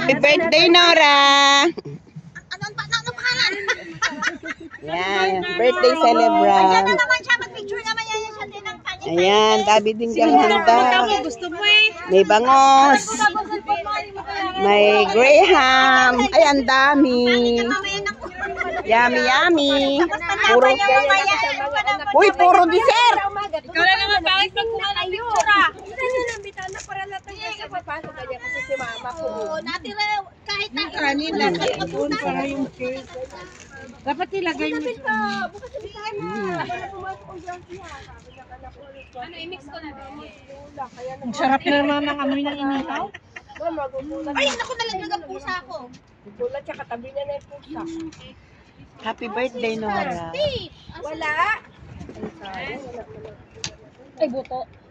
Happy birthday, Nora! Ano pangalan? Yan, birthday celebrant. Ayan na naman siya, mag-picture naman yan siya din ang kanya. Ayan, dami din kang handa. Gusto mo eh. May bangos. May graham. Ay, ang dami. Yummy, yummy. Puro. Uy, puro dessert. Ikaw na naman, bakit magkuha ng picture ah? Na para natin sa papasok kanya kasi si mama ko. Oo, natira kahit na kanin lang. Para yung cake. Dapat ilagay mo. Bukas sabihin na. Ano, i-mix ko na. Ang sarap naman ng amoy ng inihaw. Ay, naku, nalaglag ang pusa ko. Pula tsaka tabi niya na yung pusa. Happy birthday, Nora. Wala. Ay, buto.